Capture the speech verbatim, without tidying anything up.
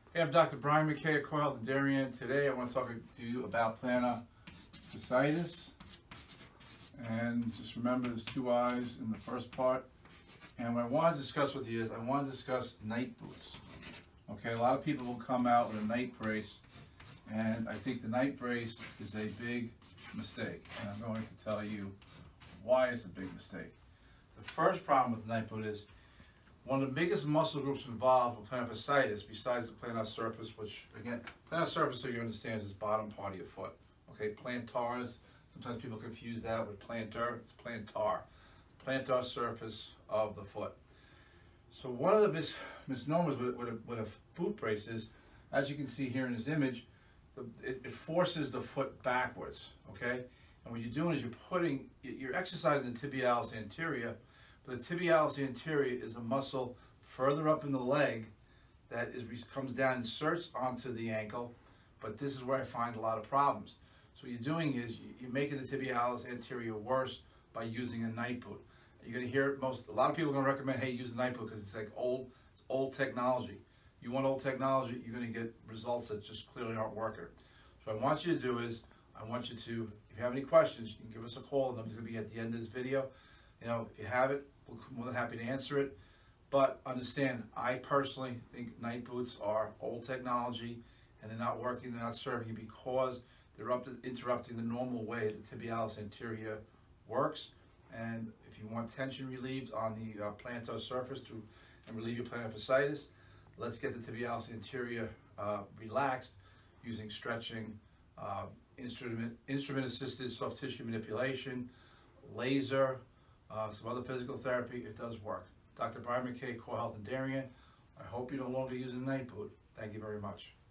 Hey, I'm Doctor Brian McKay of Core Health and Darien. Today I want to talk to you about plantar fasciitis. And just remember there's two eyes in the first part. And what I want to discuss with you is I want to discuss night boots. Okay, a lot of people will come out with a night brace, and I think the night brace is a big mistake. And I'm going to tell you why it's a big mistake. The first problem with the night boot is one of the biggest muscle groups involved with plantar fasciitis, besides the plantar surface, which again, plantar surface, so you understand, is this bottom part of your foot. Okay, plantars, sometimes people confuse that with plantar, it's plantar. Plantar surface of the foot. So one of the mis misnomers with, with, a, with a boot brace is, as you can see here in this image, the, it, it forces the foot backwards, okay? And what you're doing is you're putting, you're exercising the tibialis anterior. The tibialis anterior is a muscle further up in the leg that is comes down and inserts onto the ankle, but this is where I find a lot of problems. So what you're doing is you're making the tibialis anterior worse by using a night boot. You're going to hear it most, a lot of people are going to recommend, hey, use the night boot because it's like old, it's old technology. You want old technology, you're going to get results that just clearly aren't working. So what I want you to do is, I want you to, if you have any questions, you can give us a call. The number's going to be at the end of this video. You know, if you have it, we're more than happy to answer it. But understand, I personally think night boots are old technology and they're not working, they're not serving you because they're up to interrupting the normal way the tibialis anterior works. And if you want tension relieved on the uh, plantar surface to and relieve your plantar fasciitis, let's get the tibialis anterior uh, relaxed using stretching, uh, instrument instrument assisted soft tissue manipulation, laser, Uh, some other physical therapy. It does work. Doctor Brian McKay, Core Health and Darien. I hope you no longer use a night boot. Thank you very much.